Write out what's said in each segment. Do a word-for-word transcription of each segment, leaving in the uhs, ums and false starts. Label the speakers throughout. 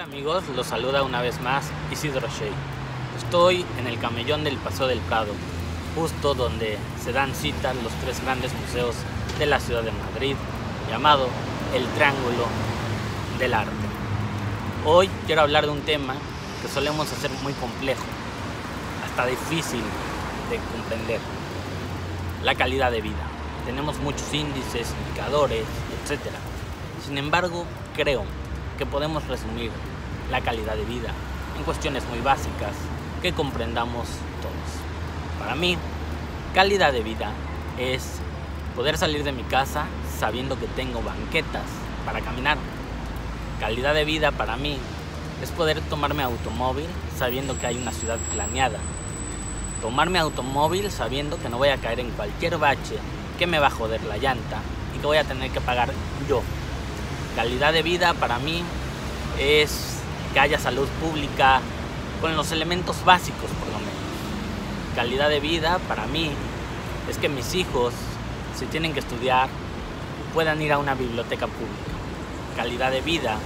Speaker 1: Amigos, los saluda una vez más Isidro Shea. Estoy en el camellón del Paseo del Prado, justo donde se dan cita los tres grandes museos de la ciudad de Madrid, llamado el Triángulo del Arte. Hoy quiero hablar de un tema que solemos hacer muy complejo, hasta difícil de comprender: la calidad de vida. Tenemos muchos índices, indicadores, etcétera. Sin embargo, creo que podemos resumir la calidad de vida en cuestiones muy básicas que comprendamos todos. Para mí, calidad de vida es poder salir de mi casa sabiendo que tengo banquetas para caminar. Calidad de vida para mí es poder tomarme automóvil sabiendo que hay una ciudad planeada. Tomarme automóvil sabiendo que no voy a caer en cualquier bache que me va a joder la llanta y que voy a tener que pagar yo. Calidad de vida para mí es que haya salud pública con los elementos básicos, por lo menos. Calidad de vida para mí es que mis hijos, si tienen que estudiar, puedan ir a una biblioteca pública. Calidad de vida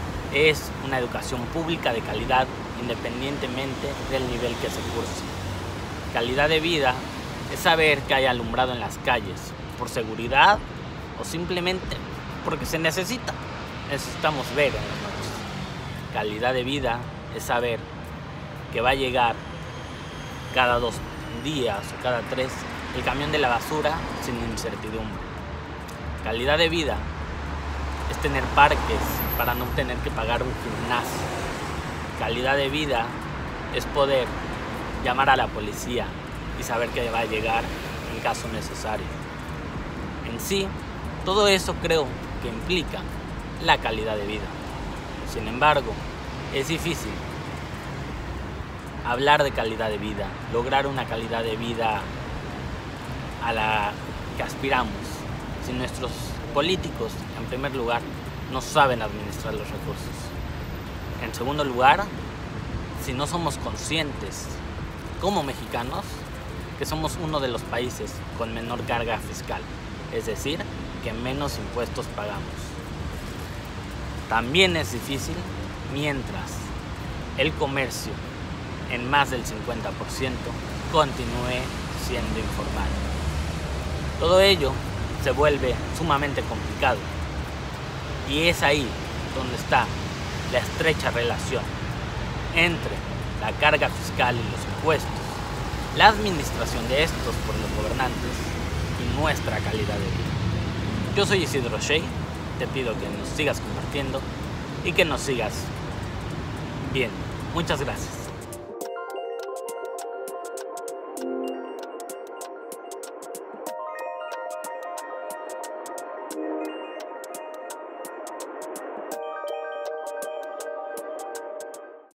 Speaker 1: es una educación pública de calidad independientemente del nivel que se curse. Calidad de vida es saber que hay alumbrado en las calles por seguridad o simplemente porque se necesita. Necesitamos ver en las noches. Calidad de vida es saber que va a llegar cada dos días o cada tres el camión de la basura sin incertidumbre. Calidad de vida es tener parques para no tener que pagar un gimnasio. Calidad de vida es poder llamar a la policía y saber que va a llegar en caso necesario. En sí, todo eso creo que implica la calidad de vida. Sin embargo, es difícil hablar de calidad de vida, lograr una calidad de vida a la que aspiramos si nuestros políticos, en primer lugar, no saben administrar los recursos. En segundo lugar, si no somos conscientes como mexicanos que somos uno de los países con menor carga fiscal, es decir, que menos impuestos pagamos. También es difícil mientras el comercio en más del cincuenta por ciento continúe siendo informal. Todo ello se vuelve sumamente complicado y es ahí donde está la estrecha relación entre la carga fiscal y los impuestos, la administración de estos por los gobernantes y nuestra calidad de vida. Yo soy Isidro Shea, te pido que nos sigas compartiendo y que nos sigas viendo. Muchas gracias.